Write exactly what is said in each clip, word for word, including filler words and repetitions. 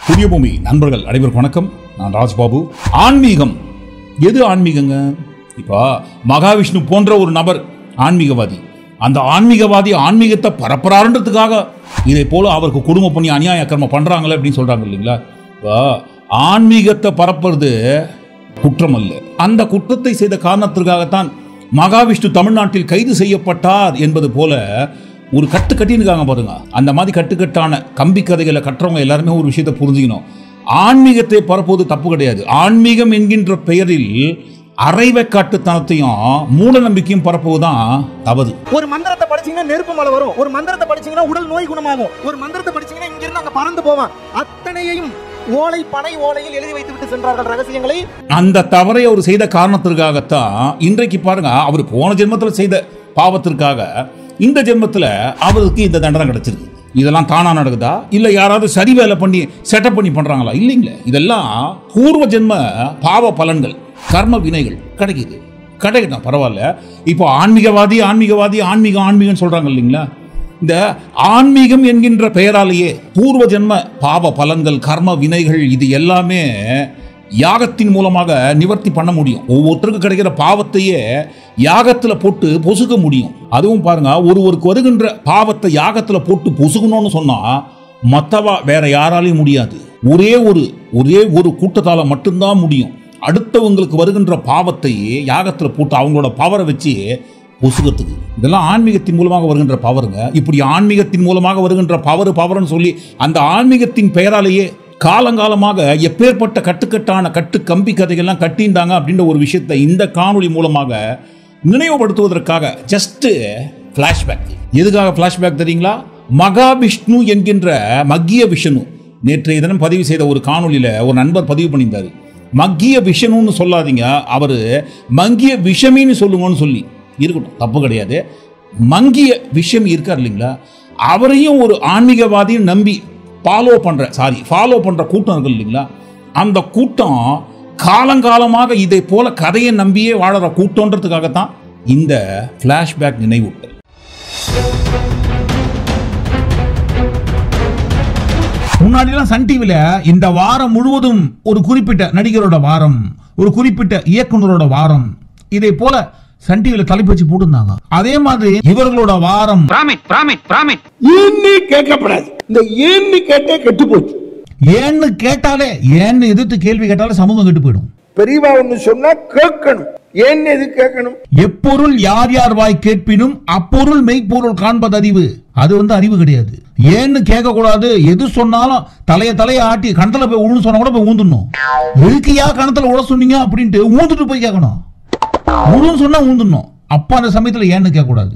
புதிய பூமி நண்பர்கள் அனைவருக்கும் வணக்கம். நான் ராஜ்பாபு. ஆன்மீகம் எது ஆன்மீகங்க? இப்போ மகாவிஷ்ணு போன்ற ஒரு நபர் ஆன்மீகவாதி. அந்த ஆன்மீகவாதி ஆன்மீகத்தை பரப்புறாருன்றதுக்காக இதை போல அவருக்கு குடும்ப பண்ணி அநியாய அக்கிரமம் பண்றாங்களே அப்படின்னு சொல்றாங்க இல்லைங்களா? இப்போ ஆன்மீகத்தை பரப்புறது குற்றம் அல்ல. அந்த குற்றத்தை செய்த காரணத்திற்காகத்தான் மகாவிஷ்ணு தமிழ்நாட்டில் கைது செய்யப்பட்டார் என்பது போல ஒரு கட்டு கட்டின்னு பாருங்க. அந்த மாதிரி கட்டுக்கட்டான கம்பி கதைகளை கட்டுறவங்க எல்லாருமே ஒரு விஷயத்தை புரிஞ்சுக்கணும். ஆன்மீகத்தை பரப்புவது தப்பு கிடையாது. ஆன்மீகம் என்கின்ற பெயரில் அரைவக்காட்டுத்தனத்தையும் மூட நம்பிக்கையும் பரப்புவதுதான் தவறு. ஒரு மந்திரத்தை படிச்சீங்கன்னா நெருப்பு மலை வரும், ஒரு மந்திரத்தை படிச்சீங்கன்னா உடல் நோய் குணமாகும், ஒரு மந்திரத்தை படிச்சீங்கன்னா இங்க இருந்து அங்க பறந்து போவான். அத்தனையையும் ஓலை பனை ஓலையில் எழுதி வைத்து விட்டு சென்றார்கள் ரகசியங்களை. அந்த தவறை அவர் செய்த காரணத்திற்காகத்தான் இன்றைக்கு பாருங்க, அவர் போன ஜென்மத்தில் செய்த பாவத்திற்காக இந்த ஜென்மத்தில் அவருக்கு இந்த தண்டனை கிடைச்சிருக்கு. இதெல்லாம் தானா நடக்குதா இல்லை யாராவது சரி வேலை பண்ணி செட்டப் பண்ணி பண்றாங்களா? இல்லைங்களே. இதெல்லாம் பூர்வ ஜென்ம பாவ பலன்கள், கர்ம வினைகள் கிடைக்குது. கிடைக்கட்டும், பரவாயில்ல. இப்போ ஆன்மீகவாதி ஆன்மீகவாதி ஆன்மீகம் ஆன்மீகம் சொல்றாங்க இல்லைங்களா? இந்த ஆன்மீகம் என்கின்ற பெயராலேயே பூர்வ ஜென்ம பாவ பலன்கள், கர்ம வினைகள் இது எல்லாமே யாகத்தின் மூலமாக நிவர்த்தி பண்ண முடியும். ஒவ்வொருத்தருக்கும் கிடைக்கிற பாவத்தையே யாகத்தில் போட்டு பொசுக்க முடியும். அதுவும் பாருங்க, ஒருவருக்கு வருகின்ற பாவத்தை யாகத்தில் போட்டு பொசுக்கணும்னு சொன்னா மற்றவா வேற யாராலையும் முடியாது. ஒரே ஒரு ஒரே ஒரு கூட்டத்தால மட்டும்தான் முடியும். அடுத்தவங்களுக்கு வருகின்ற பாவத்தை யாகத்தில் போட்டு அவங்களோட பவரை வச்சு பொசுக்கிறதுக்கு. இதெல்லாம் ஆன்மீகத்தின் மூலமாக வருகின்ற பவருங்க. இப்படி ஆன்மீகத்தின் மூலமாக வருகின்ற பவரு பவர்னு சொல்லி அந்த ஆன்மீகத்தின் பெயராலேயே காலங்காலமாக எப்பேற்பட்ட கட்டுக்கட்டான கட்டு கம்பி கதைகள்லாம் கட்டியிருந்தாங்க அப்படின்ற ஒரு விஷயத்தை இந்த காணொளி மூலமாக நினைவுபடுத்துவதற்காக ஜஸ்ட் ஃபிளாஷ்பேக். எதுக்காக ஃபிளாஷ்பேக் தெரியுங்களா? மகாவிஷ்ணு என்கின்ற மக்கிய விஷ்ணு நேற்றைய தினம் பதிவு செய்த ஒரு காணொலியில் ஒரு நண்பர் பதிவு பண்ணியிருந்தார். மக்கிய விஷ்ணுன்னு சொல்லாதீங்க, அவர் மங்கிய விஷமின்னு சொல்லுங்கன்னு சொல்லி. இருக்கட்டும், தப்பு கிடையாது. மங்கிய விஷமி இருக்கார் இல்லைங்களா, அவரையும் ஒரு ஆன்மீகவாதியும் நம்பி ஃபாலோ பண்ற சாரி ஃபாலோ பண்ற கூட்டம் இருக்கு இல்லைங்களா? அந்த கூட்டம் காலங்காலமாக இதை போல கதையை நம்பியே வாழற கூட்டம்ன்றதுக்காகத்தான் இந்த ஃபிளாஷ்பேக் நினைவூட்டல். முன்னாடிலாம் சன் டிவில இந்த வாரம் முழுவதும் ஒரு குறிப்பிட்ட நடிகரோட வாரம், ஒரு குறிப்பிட்ட இயக்குனரோட வாரம், இதை போல சன் டிவில தலைப்பு வச்சு போட்டுருந்தாங்க. அதே மாதிரி இவர்களோட வாரம் ஏன்னு கேட்கப்படாது. இந்த ஏன்னு கேட்டே கெட்டு போச்சு. ஏன்னு கேட்டாலே, ஏன்னு எதிர்த்து கேள்வி கேட்டாலே சமூகம் கெட்டு போயிடும். பெரியவா ஒண்ணு சொன்னா கேட்கணும். ஏன்னு எது கேட்கணும்? எப்பொருள் யார் யார் வாய் கேட்பினும் அப்பொருள் மெய்ப்பொருள் காண்பது அறிவு. அது வந்து அறிவு கிடையாது. ஏன்னு கேட்க கூடாது. எது சொன்னாலும் தலைய தலைய ஆட்டி கணத்துல போய் ஊன்னு சொன்னா கூட போய் ஊந்துடணும். எதுக்கியா கணத்துல உட சொன்னீங்க அப்படின்ட்டு ஊந்துட்டு போய் கேட்கணும். ஊன்னு சொன்னா ஊந்துடணும். அப்ப அந்த சமயத்துல ஏன்னு கேட்க கூடாது.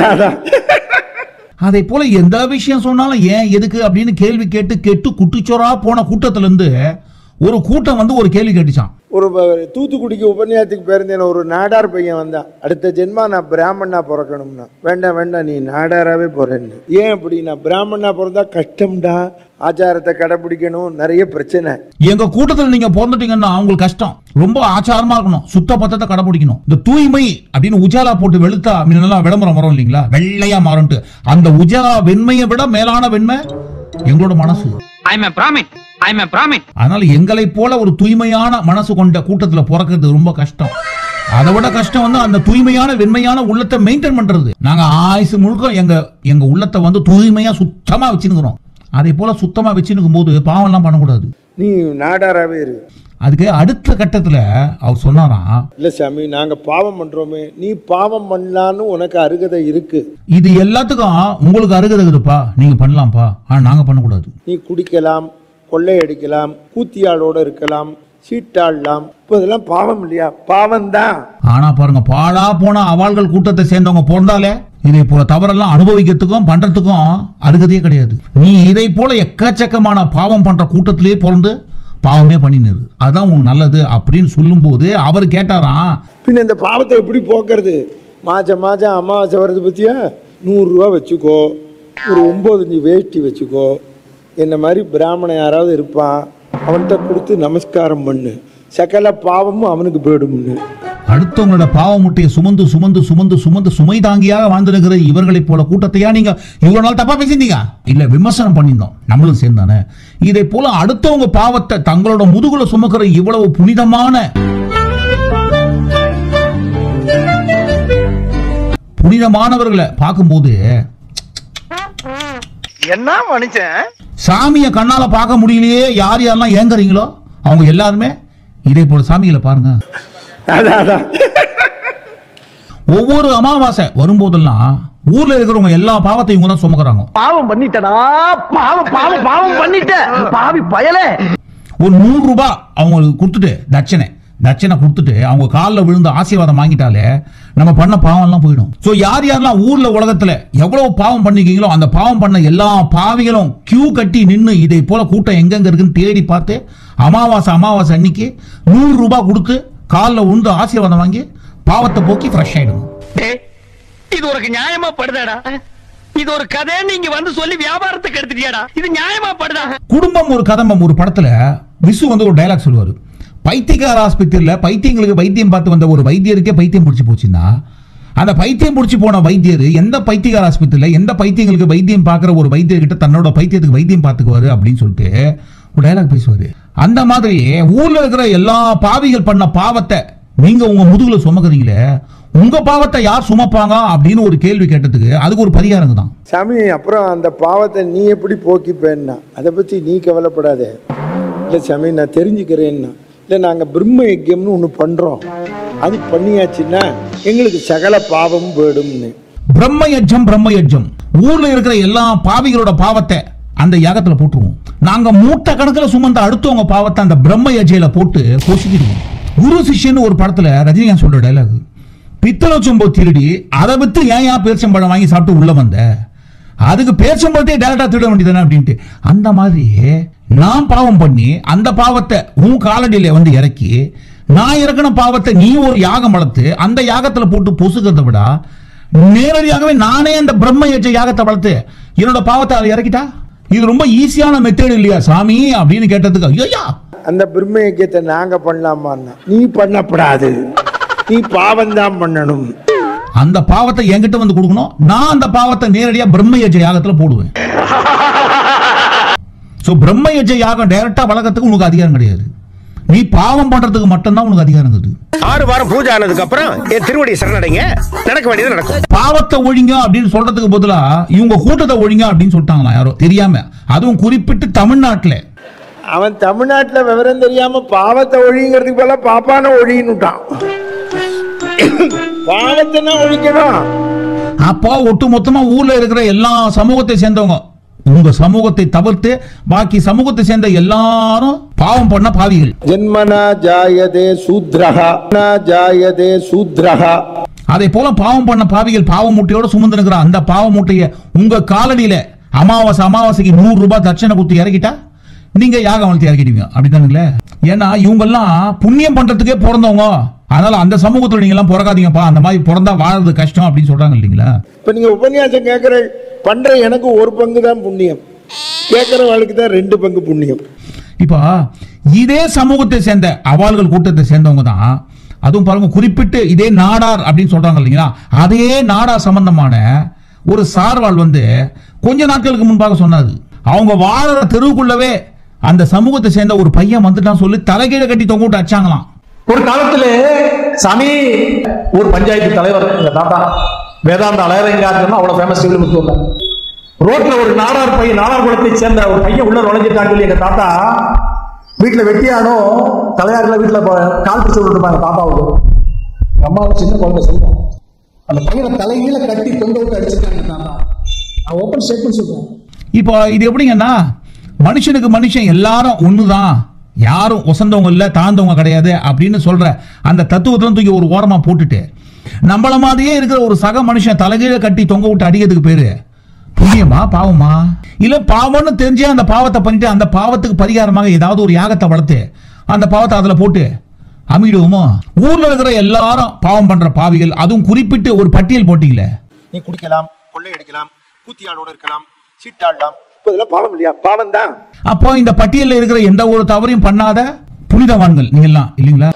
அதை போல எந்த விஷயம் சொன்னாலும் ஏன் எதுக்கு அப்படின்னு கேள்வி கேட்டு கேட்டு குட்டிச்சோரா போன கூட்டத்துல இருந்து ஒரு கூட்டம் வந்து ஒரு கேள்வி கேட்டுச்சான். ஒரு தூத்துக்குடிக்கு உபன்யாசத்துக்கு பேருந்தேன். ஒரு நாடார் பையன் வந்தான். அடுத்த ஜென்மா நான் பிராமணா பிறக்கணும்னா. வேண்டாம் வேண்டாம், நீ நாடாராவே போறேன்னு. ஏன் அப்படின்னா, பிராமணா பிறந்தா கஷ்டம்டா, ஆச்சாரத்தை கடைபிடிக்கணும், நிறைய பிரச்சனை. எங்க கூட்டத்தில் நீங்க பிறந்துட்டீங்கன்னா அவங்களுக்கு கஷ்டம். ரொம்ப ஆச்சாரமா இருக்கணும், சுத்த பத்தத்தை கடைபிடிக்கணும். இந்த தூய்மை அப்படின்னு உஜாலா போட்டு வெளுத்தா முன்னெல்லாம் விளம்பரம் வரும் இல்லைங்களா, வெள்ளையா மாறும்ட்டு. அந்த உஜாலா வெண்மையை விட மேலான வெண்மை எங்களோட மனசு. அதனால எங்களை போல ஒரு தூய்மையான மனசு கொண்ட கூட்டத்துல பிறக்கிறது ரொம்ப கஷ்டம். அதை விட கஷ்டம் வந்து அந்த தூய்மையான வெண்மையான உள்ளத்தை மெயின்டைன் பண்றது. நாங்க ஆயுசு முழுக்க எங்க எங்க உள்ளத்தை வந்து தூய்மையா சுத்தமா வச்சுக்கிறோம். அதே போல சுத்தமா வச்சுக்கும் போது பாவம் எல்லாம் பண்ணக்கூடாது. நீ நாடாராவே இரு. அதுக்கு அடுத்த கட்டத்துல அவர் சொன்னாராம், இல்ல சாமி, நாங்க பாவம் பண்றோமே, நீ பாவம் பண்ணலான்னு உனக்கு அருகதை இருக்கு. இது எல்லாத்துக்கும் உங்களுக்கு அருகதை இருக்குப்பா, நீங்க பண்ணலாம்ப்பா, ஆனா நாங்க பண்ணக்கூடாது. நீ குடிக்கலாம், கொள்ளையடிக்கலாம், கூத்தியாளோட இருக்கலாம், சீட்டாடலாம். இப்போ இதெல்லாம் பாவம் இல்லையா? பாவம் தான். ஆனா பாருங்க, பாழா போன அவாள்கள் கூட்டத்தை சேர்ந்தவங்க பிறந்தாலே இதை போல தவறெல்லாம் அனுபவிக்கிறதுக்கும் பண்றதுக்கும் அருகதையே கிடையாது. நீ இதை போல எக்கச்சக்கமான பாவம் பண்ற கூட்டத்திலேயே பிறந்து பாவமே பண்ணினது, அதான் உனக்கு நல்லது அப்படின்னு சொல்லும் போது அவர் கேட்டாராம், பின்ன இந்த பாவத்தை எப்படி போக்குறது? மாசம் மாசம் அமாவாசை வருது பத்தியா, நூறு ரூபா வச்சுக்கோ, ஒரு ஒன்பது வேஷ்டி வச்சுக்கோ, என்ன மாதிரி பிராமணன் யாராவது இருப்பான், அவன்கிட்ட கொடுத்து நமஸ்காரம் பண்ணு, சகல பாவமும் அவனுக்கு போயிடும்னு. அடுத்தவங்களோட பாவ முட்டையை சுமந்து சுமந்து சுமந்து சுமந்து சுமை தாங்கியாக வாழ்ந்திருக்கிற இவர்களைப் போல கூட்டத்தையா நீங்க இவ்வளவு நாள் தப்பா பேசிட்டீங்க? இல்ல, விமர்சனம் பண்ணியிருந்தோம், நம்மளும் சேர்ந்தானே. இதை போல அடுத்தவங்க பாவத்தை தங்களோட முதுகுல சுமக்கிற இவ்வளவு புனிதமான புனிதமானவர்களை பார்க்கும்போது என்ன மனுஷன் சாமியை கண்ணால பார்க்க முடியலையே, யார் யாரெல்லாம் ஏங்குறீங்களோ அவங்க எல்லாருமே இதே போல சாமிகளை பாருங்க. ஒவ்வொரு அமாவாசை வரும்போதெல்லாம் ஊர்ல இருக்கிறவங்க எல்லா பாவத்தையும் இவங்க தான் சுமக்குறாங்க. பாவம் பண்ணிட்டடா, பாவம் பாவம் பாவம் பண்ணிட்ட பாவி பயலே. ஒரு நூறு ரூபாய் அவங்களுக்கு கொடுத்துட்டு தட்சணை தட்சணை கொடுத்துட்டு அவங்க காலில் விழுந்து ஆசீர்வாதம் வாங்கிட்டாலே நம்ம பண்ண பாவம் எல்லாம் போயிடும். சோ யார் யாரெல்லாம் ஊர்ல உலகத்துல எவ்வளவு பாவம் பண்ணிக்கீங்களோ அந்த பாவம் பண்ண எல்லா பாவிகளும் கியூ கட்டி நின்று இதை போல கூட்டம் எங்கெங்க இருக்குன்னு தேடி பார்த்து அமாவாசை அமாவாசை அன்னைக்கு நூறு ரூபாய் கொடுத்து காலில் விழுந்து ஆசீர்வாதம் வாங்கி பாவத்தை போக்கி ஃப்ரெஷ் ஆயிடும். இது ஒரு நியாயமா படுதாடா? இது ஒரு கதை நீங்க வந்து சொல்லி வியாபாரத்துக்கு எடுத்துட்டியாடா? இது நியாயமா படுதா? குடும்பம் ஒரு கதம்பம் ஒரு படத்துல விசு வந்து ஒரு டைலாக் சொல்லுவாரு. பைத்தியக்கார ஆஸ்பத்திரியில் பைத்தியங்களுக்கு வைத்தியம் பார்த்து வந்த ஒரு வைத்தியருக்கே பைத்தியம் பிடிச்சி போச்சுன்னா அந்த பைத்தியம் பிடிச்சி போன வைத்தியர் எந்த பைத்தியக்கார ஆஸ்பத்திரியில் எந்த பைத்தியங்களுக்கு வைத்தியம் பார்க்குற ஒரு வைத்தியர்கிட்ட தன்னோட பைத்தியத்துக்கு வைத்தியம் பார்த்துக்குவாரு அப்படின்னு சொல்லிட்டு ஒரு டைலாக் பேசுவாரு. அந்த மாதிரி ஊர்ல இருக்கிற எல்லா பாவிகள் பண்ண பாவத்தை நீங்க உங்க முதுகுல சுமக்குறீங்களே, உங்க பாவத்தை யார் சுமப்பாங்க அப்படின்னு ஒரு கேள்வி கேட்டதுக்கு அதுக்கு ஒரு பரிகாரம் தான். சாமி, அப்புறம் அந்த பாவத்தை நீ எப்படி போக்கிப்பேன்னா அதை பத்தி நீ கவலைப்படாதே. இல்லை சாமி, நான் தெரிஞ்சுக்கிறேன்னா இல்லை, நாங்கள் பிரம்ம யஜ்யம்னு ஒன்று பண்ணுறோம், அது பண்ணியாச்சுன்னா எங்களுக்கு சகல பாவம் போயிடும்னு. பிரம்ம யஜ்ஜம் பிரம்ம யஜ்ஜம் ஊர்ல இருக்கிற எல்லா பாவிகளோட பாவத்தை அந்த யாகத்துல போட்டுருவோம். நாங்க மூட்டை கணக்கில் சுமந்த அடுத்தவங்க பாவத்தை அந்த பிரம்ம யஜ்ஜையில போட்டு பொசுக்கிடுவோம். குரு சிஷ்யன் ஒரு படத்துல ரஜினிகாந்த் சொல்ற டைலாக், பித்தளை சொம்போ திருடி அதை வித்து ஏன் ஏன் பேரிச்சம்பழம் வாங்கி சாப்பிட்டு உள்ள வந்த, அதுக்கு பேரிச்சம்பழத்தையே டேரக்டா திருட வேண்டியதானே அப்படின்ட்டு. அந்த மாதிரி நான் பாவம் பண்ணி அந்த பாவத்தை உன் காலடியில வந்து இறக்கி நான் இறக்கின பாவத்தை நீ ஒரு யாகம் வளர்த்து அந்த யாகத்துல போட்டு பொசுக்கிறத விட நேரடியாகவே நானே அந்த பிரம்ம யஜ்ஜ யாகத்தை வளர்த்து என்னோட பாவத்தை அதை இறக்கிட்டா இது ரொம்ப ஈஸியான மெத்தட் இல்லையா சாமி அப்படின்னு கேட்டதுக்கு ஐயா அந்த பிரம்ம யஜ்யத்தை நாங்க பண்ணலாமான்னா நீ பண்ணப்படாது, நீ பாவம் தான் பண்ணணும். அந்த பாவத்தை என்கிட்ட வந்து கொடுக்கணும், நான் அந்த பாவத்தை நேரடியா பிரம்ம யஜ்ஜ யாகத்துல போடுவேன். சோ பிரம்ம யஜ்ஜ யாகம் டைரக்டா வளர்க்கறதுக்கு உனக்கு அதிகாரம் கிடையாது, நீ பாவம் பண்றதுக்கு மட்டும்தான் உனக்கு அதிகாரம் இருக்குது. ஆறு வாரம் பூஜை ஆனதுக்கு அப்புறம் என் திருவடி சரணடைங்க, நடக்க வேண்டியது நடக்கும். பாவத்தை ஒழிங்க அப்படின்னு சொல்றதுக்கு பதிலா இவங்க கூட்டத்தை ஒழிங்க அப்படின்னு சொல்லிட்டாங்களா யாரோ தெரியாம, அதுவும் குறிப்பிட்டு தமிழ்நாட்டுல. அவன் தமிழ்நாட்டுல விவரம் தெரியாம பாவத்தை ஒழிங்கிறதுக்கு போல பாப்பான ஒழின்னுட்டான். பாவத்தை ஒழிக்கணும். அப்போ ஒட்டு மொத்தமா ஊர்ல இருக்கிற எல்லா சமூகத்தை சேர்ந்தவங்க, உங்க சமூகத்தை தவிர்த்து பாக்கி சமூகத்தை சேர்ந்த எல்லாரும் பாவம் பண்ண பாவிகள். ஜென்மனா ஜாயதே சூத்ரஹா நா ஜாயதே சூத்ரஹா. அதே போல பாவம் பண்ண பாவிகள் பாவ மூட்டையோட சுமந்து இருக்கிற அந்த பாவ மூட்டைய உங்க காலடியில அமாவாசை அமாவாசைக்கு நூறு ரூபாய் தட்சணை கொடுத்து இறக்கிட்டா நீங்க யாகம் வளர்த்து இறக்கிடுவீங்க அப்படித்தானுங்களே. ஏன்னா இவங்க எல்லாம் புண்ணியம் பண்றதுக்கே பிறந்தவங்க, அதனால அந்த சமூகத்துல நீங்க எல்லாம் பிறக்காதீங்கப்பா, அந்த மாதிரி பிறந்தா வாழறது கஷ்டம் அப்படின்னு சொல்றாங்க இல்லைங்களா. இப்ப நீங்க உபன்யாசம் கேட்கிற பண்ற எனக்கு ஒரு பங்கு தான் புண்ணியம், கேட்கிறவங்களுக்கு தான் ரெண்டு பங்கு புண்ணியம். இப்போ இதே சமூகத்தை சேர்ந்த அவாள்கள் கூட்டத்தை சேர்ந்தவங்க தான், அதுவும் பாருங்க குறிப்பிட்டு இதே நாடார் அப்படின்னு சொல்றாங்க இல்லைங்களா, அதே நாடார் சம்பந்தமான ஒரு சார்வாள் வந்து கொஞ்ச நாட்களுக்கு முன்பாக சொன்னாது, அவங்க வாழற தெருவுக்குள்ளவே அந்த சமூகத்தை சேர்ந்த ஒரு பையன் வந்துட்டான் சொல்லி தலைகீழ கட்டி தொங்க விட்டு அடிச்சாங்களாம். ஒரு காலத்துல சாமி ஒரு பஞ்சாயத்து தலைவர் எங்க தாத்தா வேதாந்த அலையரங்காருன்னா அவ்வளவு ஃபேமஸ் விழுப்புரம் ரோட்ல ஒரு நாடார் பையன் நாடார் குலத்தை சேர்ந்த ஒரு பையன் உள்ள நுழைஞ்சிட்டான்னு சொல்லி எங்க தாத்தா வீட்டுல வெட்டியானோ தலையாறுல வீட்டுல கால் பிடிச்சு விட்டுருப்பாங்க தாத்தாவுக்கு. அம்மாவும் சின்ன குழந்தை சொல்லுவோம், அந்த பையனை தலைகீழ கட்டி தொங்க விட்டு அடிச்சிருக்காங்க தாத்தா. ஓப்பன் ஸ்டேட்மெண்ட் சொல்றேன். இப்போ இது எப்படிங்கன்னா மனுஷனுக்கு மனுஷன் எல்லாரும் ஒண்ணுதான், யாரும் ஒசந்தவங்க இல்ல தாழ்ந்தவங்க கிடையாது அப்படின்னு சொல்ற அந்த தத்துவத்தை தூக்கி ஒரு ஓரமா போட்டுட்டு நம்மள மாதிரியே இருக்கிற ஒரு சக மனுஷன் தலைகீழ கட்டி தொங்க விட்டு அடிக்கிறதுக்கு பேரு புண்ணியமா பாவமா? இல்ல பாவம்னு தெரிஞ்சே அந்த பாவத்தை பண்ணிட்டு அந்த பாவத்துக்கு பரிகாரமாக ஏதாவது ஒரு யாகத்தை வளர்த்து அந்த பாவத்தை அதுல போட்டு அமிடுவோமோ? ஊர்ல இருக்கிற எல்லாரும் பாவம் பண்ற பாவிகள், அதுவும் குறிப்பிட்டு ஒரு பட்டியல் போட்டீங்களே, நீ குடிக்கலாம், கொள்ளையடிக்கலாம், கூத்தியாளோட இருக்கலாம், சீட்டாடலாம், பாவம் இல்லையா? பாவம் தான். அப்போ இந்த பட்டியலில் இருக்கிற எந்த ஒரு தவறையும் பண்ணாத புனிதவான்கள் நீங்க எல்லாம் இல்லீங்களா? தப்பு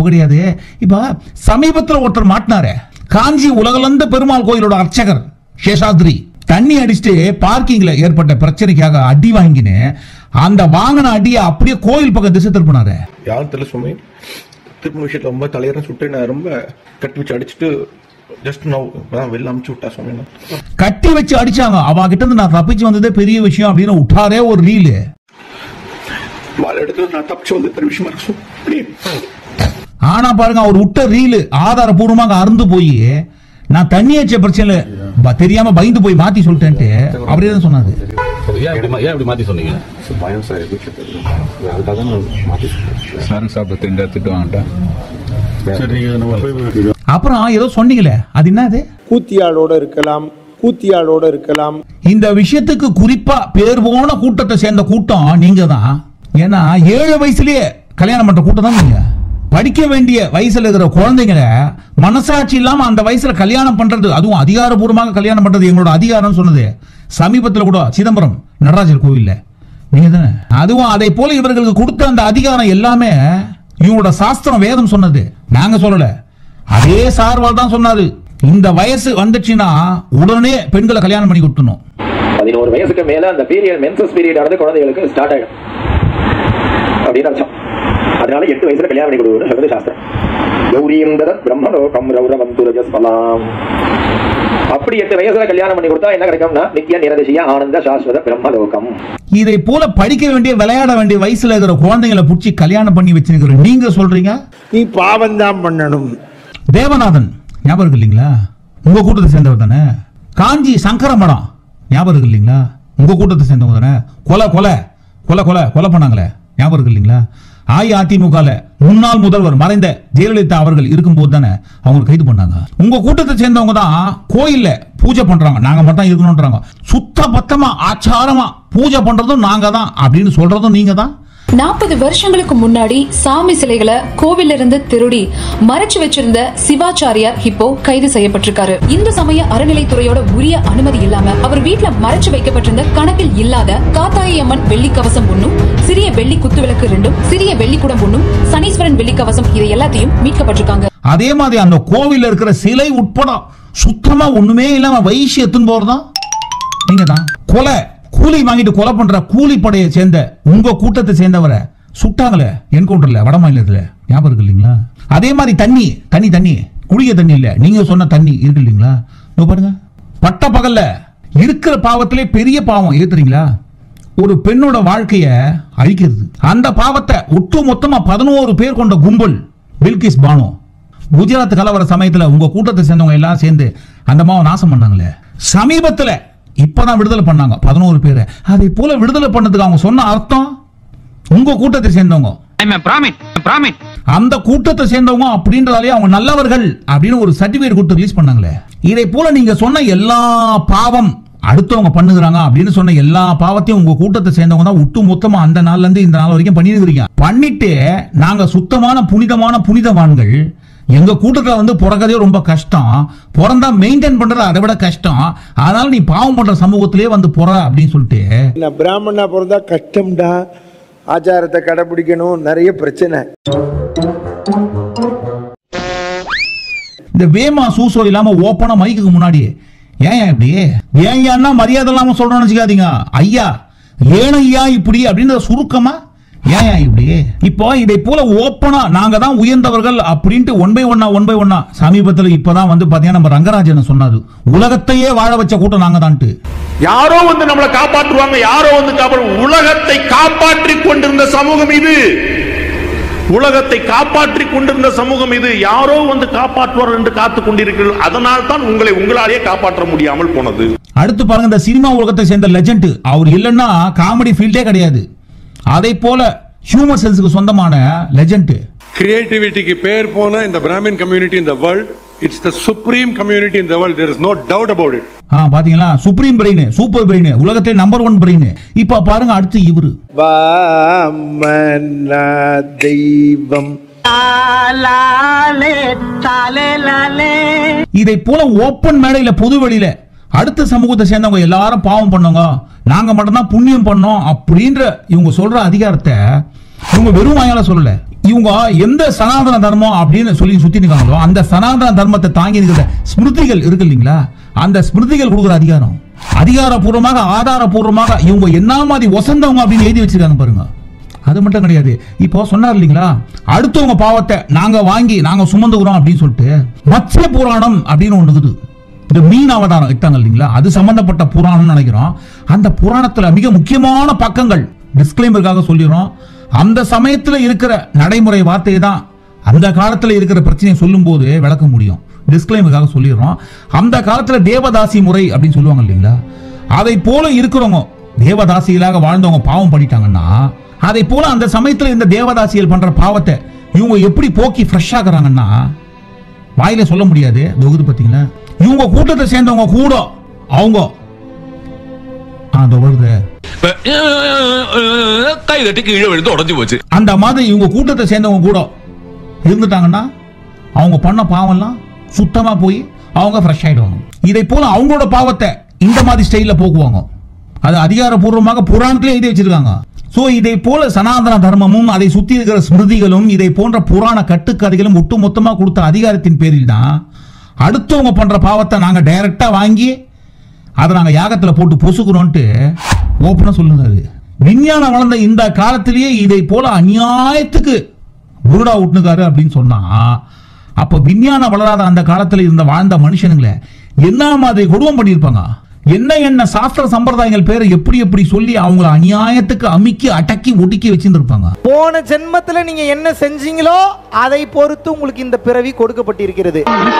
தப்பு கிடையாது. இப்ப சமீபத்தில் ஒருத்தர் மாட்டினாரே, காஞ்சி உலகளந்த பெருமாள் கோயிலோட அர்ச்சகர் சேஷாத்ரி தண்ணி அடிச்சுட்டு பார்க்கிங்ல ஏற்பட்ட பிரச்சனைக்காக அடி வாங்கினு அந்த வாங்கின அடியை அப்படியே கோயில் பக்கம் திசை திருப்பினாரு. யாரும் தெரியல சுமை திரும்ப விஷயத்துல ரொம்ப தலையறம் சுட்டு நான் ரொம்ப கட்டி வச்சு அடிச்சுட்டு ஜஸ்ட் நோ வெளில அமுச்சு விட்டா சொன்னேன். கட்டி வச்சு அடிச்சாங்க. அவ கிட்ட இருந்து நான் தப்பிச்சு வந்ததே பெரிய விஷயம் அப்படின்னு விட்டாரே ஒரு ரீலு. வாழ எடுத்து நான் தப்பிச்சு வந்து பெரிய விஷயமா இருக்கு. ஆனா பாருங்க, அவர் விட்ட ரீலு ஆதாரபூர்வமாக அருந்து போய் நான் தண்ணி அடிச்ச பிரச்சனை தெரியாம பயந்து போய் மாத்தி சொல்லிட்டேன்ட்டு அப்படியே தான் சொன்னாரு. மாத்தி சொன்னீங்க பயம் சார், அதுக்காக நான் மாத்தி சொன்னேன். சாப்பிட்டு திண்ட திட்டுவாங்கட்டா. அப்புறம் ஏதோ சொன்னீங்களே, அது என்னது? கூத்தியாளோட இருக்கலாம், கூத்தியாளோட இருக்கலாம். இந்த விஷயத்துக்கு குறிப்பா பேர் போன கூட்டத்தை சேர்ந்த கூட்டம் நீங்க தான். ஏன்னா ஏழு வயசுலயே கல்யாணம் பண்ற கூட்டம் தான் நீங்க. படிக்க வேண்டிய வயசுல இருக்கிற குழந்தைங்களை மனசாட்சி இல்லாம அந்த வயசுல கல்யாணம் பண்றது, அதுவும் அதிகாரபூர்வமாக கல்யாணம் பண்றது எங்களோட அதிகாரம் சொன்னது சமீபத்தில் கூட சிதம்பரம் நடராஜர் கோவில்ல நீங்க தானே. அதுவும் அதை போல இவர்களுக்கு கொடுத்த அந்த அதிகாரம் எல்லாமே இவங்களோட சாஸ்திரம் வேதம் சொன்னது, நாங்க சொல்லல. அதே சார்வால் தான் சொன்னாரு, இந்த வயசு வந்துச்சுன்னா உடனே பெண்களை கல்யாணம் பண்ணி கொடுக்கணும். பதினோரு வயசுக்கு மேல அந்த பீரியட் மென்சஸ் பீரியட் ஆனது குழந்தைகளுக்கு ஸ்டார்ட் ஆயிடும் அப்படின்னு அர்த்தம். அதனால எட்டு வயசுல கல்யாணம் பண்ணி கொடுக்கணும் சாஸ்திரம். கௌரீந்தர பிரம்மலோகம் ரௌரவம் துரஜஸ்பலாம். அப்படி எட்டு வயசுல கல்யாணம் பண்ணி கொடுத்தா என்ன கிடைக்கும்னா நித்திய நிரதிசிய ஆனந்த சாஸ்வத பிரம்மலோகம். இதை போல படிக்க வேண்டிய விளையாட வேண்டிய வயசுல இருக்கிற குழந்தைகளை புடிச்சு கல்யாணம் பண்ணி வச்சிருக்கிற நீங்க சொல்றீங்க நீ பாவம் தான் பண்ணணும். தேவநாதன் ஞாபகம் இருக்கு இல்லீங்களா? உங்க கூட்டத்தை சேர்ந்தவர் தானே. காஞ்சி சங்கர மடம் ஞாபகம் இருக்கு இல்லீங்களா? உங்க கூட்டத்தை சேர்ந்தவங்க தானே. கொலை கொலை கொலை கொலை கொலை பண்ணாங்களே ஞாபகம் இருக்கு இல்லீங்களா? அஇஅதிமுக முன்னாள் முதல்வர் மறைந்த ஜெயலலிதா அவர்கள் இருக்கும் போது தானே அவங்க கைது பண்ணாங்க. உங்க கூட்டத்தை சேர்ந்தவங்க தான் கோயில்ல பூஜை பண்றாங்க, நாங்க மட்டும் இருக்கணும்ன்றாங்க. சுத்த பத்தமா ஆச்சாரமா பூஜை பண்றதும் நாங்க தான் அப்படின்னு சொல்றதும் நீங்க தான். நாற்பது வருஷங்களுக்கு முன்னாடி சாமி சிலைகளை கோவில்ல இருந்து திருடி மறைச்சு வச்சிருந்த சிவாச்சாரியார் இப்போ கைது செய்யப்பட்டிருக்காரு. இந்து சமய அறநிலைத்துறையோட உரிய அனுமதி இல்லாம அவர் வீட்டுல மறைச்சு வைக்கப்பட்டிருந்த கணக்கில் இல்லாத காத்தாயம்மன் வெள்ளி கவசம் ஒன்னும், சிறிய வெள்ளி குத்துவிளக்கு ரெண்டும், சிறிய வெள்ளி குடம் ஒன்னும், சனீஸ்வரன் வெள்ளி கவசம் இதை எல்லாத்தையும் மீட்கப்பட்டிருக்காங்க. அதே மாதிரி அந்த கோவில்ல இருக்கிற சிலை உட்பட சுத்தமா ஒண்ணுமே இல்லாம வைசியத்துன்னு போறதான் நீங்க தான். கொலை கூலி வாங்கிட்டு கொலை பண்ற கூலிப்படையை சேர்ந்த உங்க கூட்டத்தை சேர்ந்தவரை சுட்டாங்களே என்கவுண்டர்ல வட மாநிலத்துல ஞாபகம் இருக்கு இல்லீங்களா? அதே மாதிரி தண்ணி தண்ணி தண்ணி குடிக்க தண்ணி இல்ல, நீங்க சொன்ன தண்ணி இருக்கு இல்லீங்களா? பாருங்க, பட்ட பகல்ல இருக்கிற பாவத்திலே பெரிய பாவம் ஏத்துறீங்களா? ஒரு பெண்ணோட வாழ்க்கைய அழிக்கிறது. அந்த பாவத்தை ஒட்டு மொத்தமா பதினோரு பேர் கொண்ட கும்பல் பில்கிஸ் பானு குஜராத் கலவர சமயத்துல உங்க கூட்டத்தை சேர்ந்தவங்க எல்லாம் சேர்ந்து அந்த மாவை நாசம் பண்ணாங்களே. சமீபத்துல இப்பதான் விடுதலை பண்ணாங்க பதினோரு பேரை. அதை போல விடுதலை பண்ணதுக்கு அவங்க சொன்ன அர்த்தம் உங்க கூட்டத்தை சேர்ந்தவங்க அந்த கூட்டத்தை சேர்ந்தவங்க அப்படின்றதாலே அவங்க நல்லவர்கள் அப்படின்னு ஒரு சர்டிபிகேட் கொடுத்து ரிலீஸ் பண்ணாங்களே. இதை போல நீங்க சொன்ன எல்லா பாவம் அடுத்தவங்க பண்ணுகிறாங்க அப்படின்னு சொன்ன எல்லா பாவத்தையும் உங்க கூட்டத்தை சேர்ந்தவங்க தான் ஒட்டு மொத்தமா அந்த நாள்ல இருந்து இந்த நாள் வரைக்கும் பண்ணிருக்கிறீங்க. பண்ணிட்டு நாங்க சுத்தமான புனிதமான புனிதவான்கள், எங்க கூட்டத்தில் வந்து பிறக்கதே ரொம்ப கஷ்டம், பிறந்தா மெயின்டைன் பண்றது அதை விட கஷ்டம், அதனால நீ பாவம் பண்ற சமூகத்திலே வந்து போற அப்படின்னு சொல்லிட்டு நான் பிராமணா பிறந்தா கஷ்டம்டா, ஆச்சாரத்தை கடைபிடிக்கணும், நிறைய பிரச்சனை. இந்த வேமா சூசோ இல்லாம ஓப்பனா மைக்கு முன்னாடி ஏன் இப்படி ஏன் ஏன்னா மரியாதை இல்லாம சொல்றோம்னு வச்சுக்காதீங்க. ஐயா ஏன் ஐயா இப்படி அப்படின்னு சுருக்கமா ஏன் இப்படி இப்போ இதை போல ஓப்பனா நாங்க தான் உயர்ந்தவர்கள் அப்படின்ட்டு ஒன் பை ஒன்னா ஒன் பை ஒன்னா சமீபத்தில் இப்பதான் வந்து பாத்தீங்கன்னா நம்ம ரங்கராஜன் சொன்னாரு, உலகத்தையே வாழ வச்ச கூட்டம் நாங்க தான்ட்டு. யாரோ வந்து நம்மளை காப்பாற்றுவாங்க, யாரோ வந்து காப்பாற்று. உலகத்தை காப்பாற்றி கொண்டிருந்த சமூகம் இது, உலகத்தை காப்பாற்றி கொண்டிருந்த சமூகம் இது. யாரோ வந்து காப்பாற்றுவார் என்று காத்துக் கொண்டிருக்கிறீர்கள். அதனால் தான் உங்களை உங்களாலேயே காப்பாற்ற முடியாமல் போனது. அடுத்து பாருங்க, இந்த சினிமா உலகத்தை சேர்ந்த லெஜெண்ட் அவர் இல்லைன்னா காமெடி ஃபீல்டே கிடையாது. அதை போல ஹியூமர் சென்ஸ்க்கு சொந்தமான லெஜெண்ட். கிரியேட்டிவிட்டிக்கு பேர் போன இந்த Brahmin community in the world, it's the supreme community in the world, there is no doubt about it. ஆ பாத்தீங்களா, சுப்ரீம் பிரெயின், சூப்பர் பிரெயின், உலகத்திலே நம்பர் ஒன் பிரெயின். இப்ப பாருங்க அடுத்து இவரு தெய்வம். இதை போல ஓப்பன் மேடையில பொது வெளியில அடுத்த சமூகத்தை சேர்ந்தவங்க எல்லாரும் பாவம் பண்ணவங்க, நாங்க மட்டும்தான் புண்ணியம் பண்ணோம் அப்படின்ற இவங்க சொல்ற அதிகாரத்தை இவங்க வெறும் வாயால சொல்லல, இவங்க எந்த சனாதன தர்மம் அப்படின்னு சொல்லி சுத்தி இருக்காங்களோ அந்த சனாதன தர்மத்தை தாங்கி இருக்கிற ஸ்மிருதிகள் இருக்கு இல்லைங்களா, அந்த ஸ்மிருதிகள் கொடுக்குற அதிகாரம், அதிகாரப்பூர்வமாக ஆதாரப்பூர்வமாக இவங்க என்ன மாதிரி வசந்தவங்க அப்படின்னு எழுதி வச்சிருக்காங்க பாருங்க. அது மட்டும் கிடையாது, இப்போ சொன்னார் இல்லைங்களா, அடுத்தவங்க பாவத்தை நாங்க வாங்கி நாங்க சுமந்துக்கிறோம் அப்படின்னு சொல்லிட்டு மத்ய புராணம் அப்படின்னு ஒன்று இருக்குது. இந்த மீன் அவதாரம் இட்டாங்க இல்லைங்களா, அது சம்பந்தப்பட்ட புராணம் நினைக்கிறோம். அந்த புராணத்துல மிக முக்கியமான பக்கங்கள் டிஸ்கிளைமருக்காக சொல்லிடுறோம். அந்த சமயத்துல இருக்கிற நடைமுறை வார்த்தையை தான் அந்த காலத்துல இருக்கிற பிரச்சனையை சொல்லும் போது விளக்க முடியும். டிஸ்கிளைமருக்காக சொல்லிடுறோம். அந்த காலத்துல தேவதாசி முறை அப்படின்னு சொல்லுவாங்க இல்லைங்களா, அதை போல இருக்கிறவங்க தேவதாசிகளாக வாழ்ந்தவங்க பாவம் பண்ணிட்டாங்கன்னா அதை போல அந்த சமயத்துல இந்த தேவதாசிகள் பண்ற பாவத்தை இவங்க எப்படி போக்கி ஃப்ரெஷ் ஆகுறாங்கன்னா வாயில சொல்ல முடியாது. தொகுது பார்த்தீங்களா, இவங்க கூட்டத்தை சேர்ந்தவங்க கூட அவங்க அந்த வருது கை தட்டி கீழே விழுந்து உடஞ்சு போச்சு. அந்த மாதிரி இவங்க கூட்டத்தை சேர்ந்தவங்க கூட இருந்துட்டாங்கன்னா அவங்க பண்ண பாவம்லாம் சுத்தமா போய் அவங்க ஃப்ரெஷ் ஆயிடுவாங்க. இதை போல அவங்களோட பாவத்தை இந்த மாதிரி ஸ்டைல போக்குவாங்க. அது அதிகாரப்பூர்வமாக புராணத்திலே எழுதி வச்சிருக்காங்க. சோ இதை போல சனாதன தர்மமும் அதை சுத்தி இருக்கிற ஸ்மிருதிகளும் இதை போன்ற புராண கட்டுக்கதைகளும் ஒட்டு மொத்தமா கொடுத்த அதிகாரத்தின் பேரில் தான் அடுத்தவங்க பண்ற பாவத்தை நாங்க டைரக்டா வாங்கி அதை நாங்க யாகத்துல போட்டு பொசுக்கிறோம்ட்டு ஓப்பனா சொல்லுறாரு. விஞ்ஞானம் வளர்ந்த இந்த காலத்திலேயே இதை போல அநியாயத்துக்கு புருடா விட்டுனுக்காரு அப்படின்னு சொன்னா அப்ப விஞ்ஞானம் வளராத அந்த காலத்துல இருந்த வாழ்ந்த மனுஷனுங்களை என்ன மாதிரி கொடுவம் பண்ணியிருப்பாங்க, என்ன என்ன சாஸ்திர சம்பிரதாயங்கள் பேரை எப்படி எப்படி சொல்லி அவங்கள அநியாயத்துக்கு அமிக்கி அடக்கி ஒடுக்கி வச்சிருந்திருப்பாங்க. போன ஜென்மத்துல நீங்க என்ன செஞ்சீங்களோ அதை பொறுத்து உங்களுக்கு இந்த பிறவி கொடுக்கப்பட்டிருக்கிறது.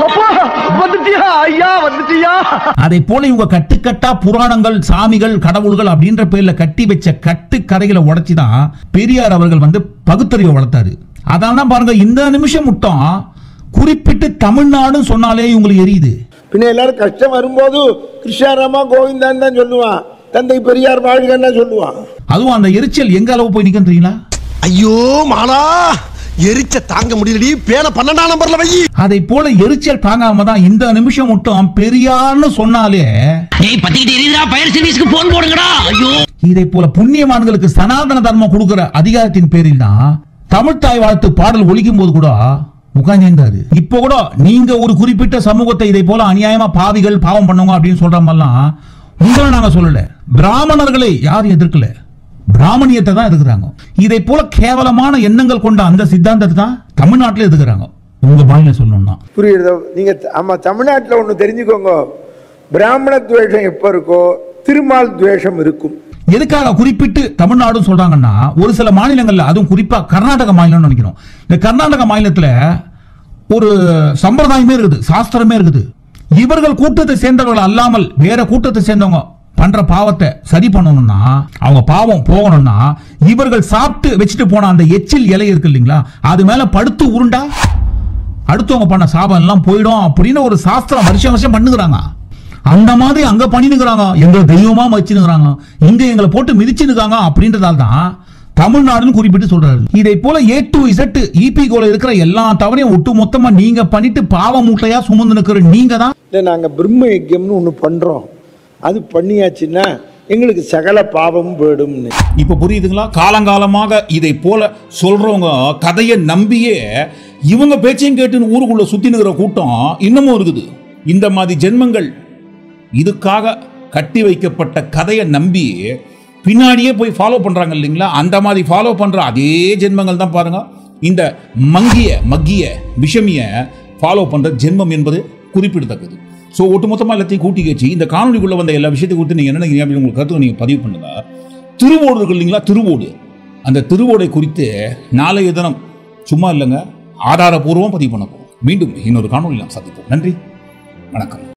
அதை போல இவங்க கட்டுக்கட்டா புராணங்கள் சாமிகள் கடவுள்கள் அப்படின்ற பேர்ல கட்டி வச்ச கட்டு கரைகளை உடைச்சுதான் பெரியார் அவர்கள் வந்து பகுத்தறிவை வளர்த்தாரு. அதனால பாருங்க இந்த நிமிஷம் மட்டும் குறிப்பிட்டு தமிழ்நாடு சொன்னாலே இவங்களுக்கு எரியுது. பின்ன எல்லாரும் கஷ்டம் வரும்போது கிருஷ்ணாராமா கோவிந்தான் தான் சொல்லுவான், தந்தை பெரியார் வாழ்கன்னா சொல்லுவான். அதுவும் அந்த எரிச்சல் எங்க அளவு போய் நிக்கும் தெரியுங்களா? ஐயோ மாலா, எரிச்ச தாங்க முடியலடி, பேன பன்னெண்டாம் நம்பர்ல வை. அதை போல எரிச்சல் தாங்காம தான் இந்த நிமிஷம் மட்டும் பெரியார்னு சொன்னாலே இதை போல புண்ணியவான்களுக்கு சனாதன தர்மம் கொடுக்கிற அதிகாரத்தின் பேரில் தான் தமிழ் தாய் வாழ்த்து பாடல் ஒலிக்கும் போது கூட உட்கார்ந்தாரு. இப்போ கூட நீங்க ஒரு குறிப்பிட்ட சமூகத்தை இதை போல அநியாயமா பாவிகள் பாவம் பண்ணுங்க அப்படின்னு சொல்ற மாதிரிலாம் உங்களை நாங்க சொல்லல. பிராமணர்களை யாரும் எதிர்க்கல, பிராமணியத்தை தான் எதிர்க்கிறாங்க. இதை போல கேவலமான எண்ணங்கள் கொண்ட அந்த சித்தாந்தத்தை தான் தமிழ்நாட்டில் எதிர்க்கிறாங்க. உங்க பாயில சொல்லணும்னா புரியுதோ? நீங்க ஆமா, தமிழ்நாட்டில் ஒண்ணு தெரிஞ்சுக்கோங்க, பிராமண துவேஷம் எப்ப இருக்கோ திருமால் துவேஷம் இருக்கும். எதுக்காக குறிப்பிட்டு தமிழ்நாடு சொல்றாங்கன்னா ஒரு சில மாநிலங்கள்ல, அதுவும் குறிப்பா கர்நாடக மாநிலம் நினைக்கிறோம், இந்த கர்நாடக மாநிலத்துல ஒரு சம்பிரதாயமே இருக்குது, சாஸ்திரமே இருக்குது. இவர்கள் கூட்டத்தை சேர்ந்தவர்கள் அல்லாமல் வேற கூட்டத்தை சேர்ந்தவங்க பண்ற பாவத்தை சரி பண்ணணும்னா, அவங்க பாவம் போகணும்னா இவர்கள் சாப்பிட்டு வச்சுட்டு போன அந்த எச்சில் இலை இருக்கு இல்லைங்களா, அது மேல படுத்து உருண்டா அடுத்தவங்க பண்ண சாபம் எல்லாம் போயிடும் அப்படின்னு ஒரு சாஸ்திரம் வருஷம் வருஷம் பண்ணுகிறாங்க. அந்த மாதிரி அங்க பண்ணினுக்கிறாங்க, எங்களை தெய்வமா வச்சுனுக்கிறாங்க, இங்க எங்களை போட்டு மிதிச்சுனுக்காங்க. அப்படின்றதால தான் தமிழ்நாடுன்னு குறிப்பிட்டு சொல்றாரு. இதை போல ஏ டு இசட் இபி கோல இருக்கிற எல்லா தவறையும் ஒட்டு மொத்தமா நீங்க பண்ணிட்டு பாவ மூட்டையா சுமந்து நிக்கிற நீங்க தான். நாங்க பிரம்ம யஜ்யம்னு ஒண்ணு பண்றோம், அது பண்ணியாச்சுன்னா எங்களுக்கு சகல பாவமும் போயிடும்னு. இப்ப புரியுதுங்களா? காலங்காலமாக இதை போல சொல்றவங்க கதையை நம்பியே இவங்க பேச்சையும் கேட்டு ஊருக்குள்ள சுத்தி நிக்கிற கூட்டம் இன்னமும் இருக்குது. இந்த மாதிரி ஜென்மங்கள் இதுக்காக கட்டி வைக்கப்பட்ட கதையை நம்பி பின்னாடியே போய் ஃபாலோ பண்றாங்க இல்லைங்களா, அந்த மாதிரி ஃபாலோ பண்ற அதே ஜென்மங்கள் தான் பாருங்க இந்த மங்கிய மக்கிய விஷமிய ஃபாலோ பண்ற ஜென்மம் என்பது குறிப்பிடத்தக்கது. ஸோ ஒட்டுமொத்தமாக எல்லாத்தையும் கூட்டி வச்சு இந்த காணொலிக்குள்ள வந்த எல்லா விஷயத்தை குறித்து நீங்கள் என்ன நினைக்கிறீங்க உங்களுக்கு கருத்து நீங்கள் பதிவு பண்ணுங்க. திருவோடு இருக்கு இல்லைங்களா, திருவோடு, அந்த திருவோடை குறித்து நாளைய தினம் சும்மா இல்லைங்க ஆதாரபூர்வம் பதிவு பண்ண போகிறோம். மீண்டும் இன்னொரு காணொலி நாம் சந்திப்போம். நன்றி, வணக்கம்.